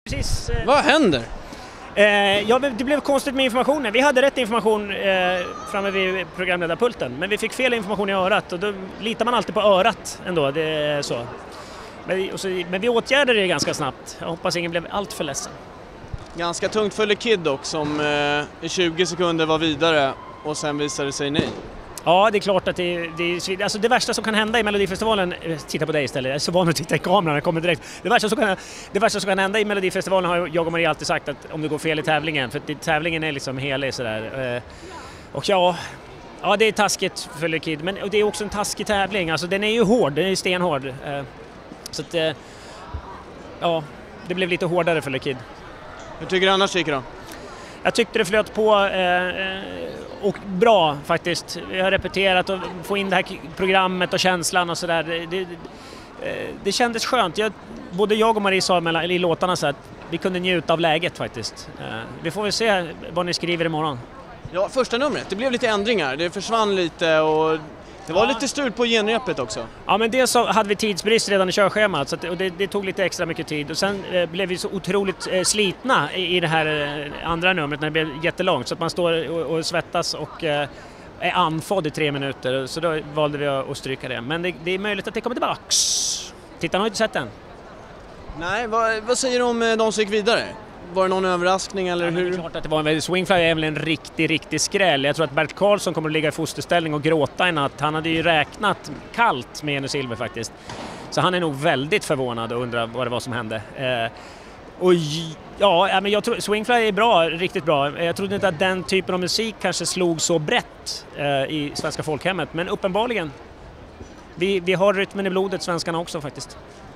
Precis. Vad händer? Ja, det blev konstigt med informationen. Vi hade rätt information framme vid programledarpulten, men vi fick fel information i örat och då litar man alltid på örat ändå, det är så. Men vi åtgärdade det ganska snabbt. Jag hoppas ingen blev allt för ledsen. Ganska tungt för Le Kid dock, som i 20 sekunder var vidare och sen visade sig nej. Ja, det är klart att det värsta som kan hända i Melodifestivalen, titta på dig istället, jag är så van att titta i kameran, jag kommer direkt. Det värsta som kan hända i Melodifestivalen har jag och Maria alltid sagt, att om det går fel i tävlingen, för tävlingen är liksom helig sådär. Och ja, det är taskigt för Le Kid, men det är också en taskig tävling, alltså den är ju hård, den är ju stenhård. Så att, ja, det blev lite hårdare för Le Kid. Hur tycker du annars gick då? Jag tyckte det flöt på och bra faktiskt. Vi har repeterat och få in det här programmet och känslan och sådär. Det kändes skönt. Både jag och Marie sa i låtarna så att vi kunde njuta av läget faktiskt. Vi får väl se vad ni skriver imorgon. Ja, första numret, det blev lite ändringar. Det försvann lite och det var lite stul på genrepet också. Ja, men dels så hade vi tidsbrist redan i körschemat, så att, och det tog lite extra mycket tid. Och sen blev vi så otroligt slitna i det här andra numret när det blev jättelångt. Så att man står och svettas och är andfådd i 3 minuter. Så då valde vi att stryka det. Men det är möjligt att det kommer tillbaks. Tittarna har inte sett den. Nej, vad säger du om de som gick vidare? Var det någon överraskning eller hur? Det är klart att det var en Swingfly är väl en riktig skräll. Jag tror att Bert Karlsson kommer att ligga i fosterställning och gråta i natt. Han hade ju räknat kallt med Jenny Silver faktiskt. Så han är nog väldigt förvånad och undrar vad det var som hände. Och ja, men jag tror Swingfly är bra, riktigt bra. Jag trodde inte att den typen av musik kanske slog så brett i svenska folkhemmet. Men uppenbarligen, vi har rytmen i blodet, svenskarna också faktiskt.